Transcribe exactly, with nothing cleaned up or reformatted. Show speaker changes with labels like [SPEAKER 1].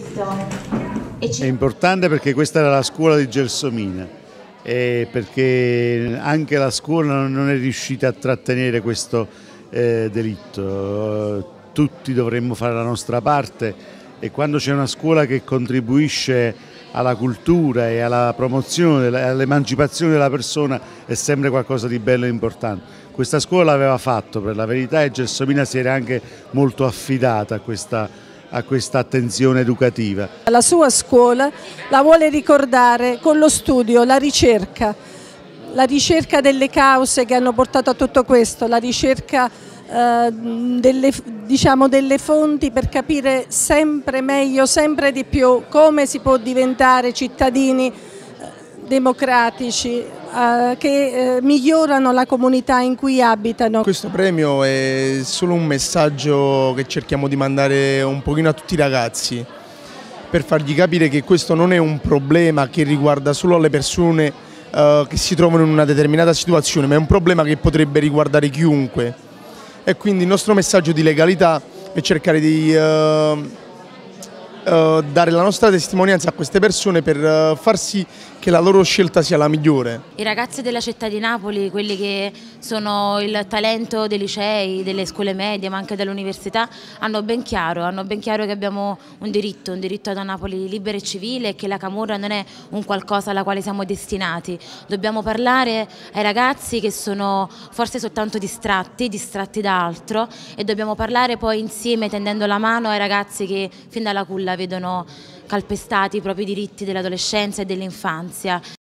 [SPEAKER 1] È importante perché questa era la scuola di Gelsomina e perché anche la scuola non è riuscita a trattenere questo eh, delitto. Tutti dovremmo fare la nostra parte e quando c'è una scuola che contribuisce alla cultura e alla promozione, all'emancipazione della persona è sempre qualcosa di bello e importante. Questa scuola l'aveva fatto per la verità e Gelsomina si era anche molto affidata a questa a questa attenzione educativa.
[SPEAKER 2] La sua scuola la vuole ricordare con lo studio, la ricerca, la ricerca delle cause che hanno portato a tutto questo, la ricerca eh, delle, diciamo, delle fonti per capire sempre meglio, sempre di più come si può diventare cittadini democratici eh, che eh, migliorano la comunità in cui abitano.
[SPEAKER 3] Questo premio è solo un messaggio che cerchiamo di mandare un pochino a tutti i ragazzi per fargli capire che questo non è un problema che riguarda solo le persone eh, che si trovano in una determinata situazione, ma è un problema che potrebbe riguardare chiunque. E quindi il nostro messaggio di legalità è cercare di eh, Uh, dare la nostra testimonianza a queste persone per uh, far sì che la loro scelta sia la migliore.
[SPEAKER 4] I ragazzi della città di Napoli, quelli che sono il talento dei licei, delle scuole medie ma anche dell'università, hanno ben chiaro, hanno ben chiaro che abbiamo un diritto, un diritto ad una Napoli libera e civile e che la camorra non è un qualcosa alla quale siamo destinati. Dobbiamo parlare ai ragazzi che sono forse soltanto distratti, distratti da altro e dobbiamo parlare poi insieme tendendo la mano ai ragazzi che fin dalla culla vedono calpestati i propri diritti dell'adolescenza e dell'infanzia.